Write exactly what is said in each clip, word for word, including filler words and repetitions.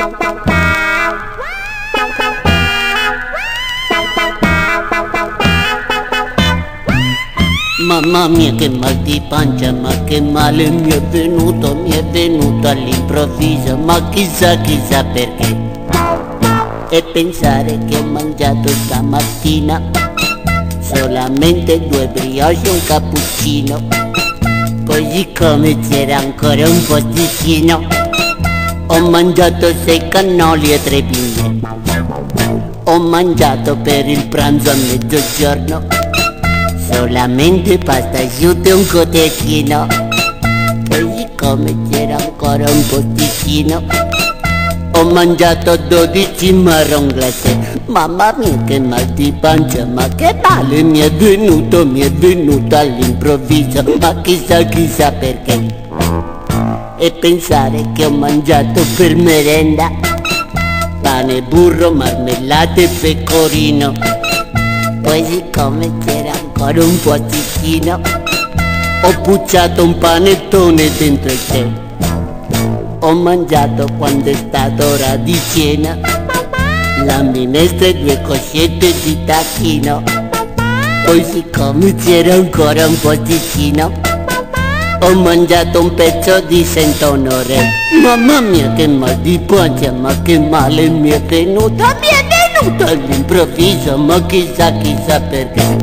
Mamma mia che mal di pancia, ma che male mi è venuto, mi è venuto all'improvviso, ma chissà chissà perché. E pensare che ho mangiato stamattina solamente due brioche e un cappuccino. Poi siccome c'era ancora un posticino, ho mangiato sei cannoli e tre pinne. Ho mangiato per il pranzo a mezzogiorno solamente pasta asciutta e un cotechino. Poi siccome c'era ancora un posticino, ho mangiato dodici marron glacé. Mamma mia che mal di pancia, ma che male mi è venuto, mi è venuto all'improvviso, ma chissà chissà perché. E pensare che ho mangiato per merenda pane, burro, marmellata e pecorino. Poi siccome c'era ancora un posticino, ho pucciato un panettone dentro il tè. Ho mangiato quando è stata ora di cena la minestra e due coscette di tacchino. Poi siccome c'era ancora un posticino, ho mangiato un pezzo di Saint-Honoré. Mamma mia che mal di pancia, ma che male mi è venuto, mi è venuto all'improvviso, ma chissà chissà perché.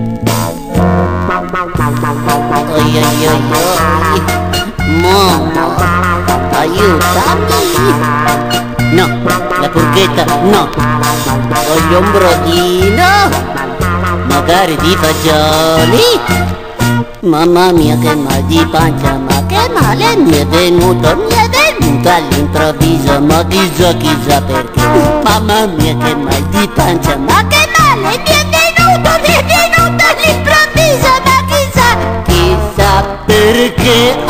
Oi oi oi oi, mamma, aiutami! No, la porchetta no, voglio un brodino, magari di fagioli. Mamma mia che mal di pancia, ma che male mi è venuto, mi è venuto all'improvviso, ma chissà chissà perché. Mamma mia che mal di pancia, ma che male mi è venuto, mi è venuto all'improvviso, ma chissà chissà perché.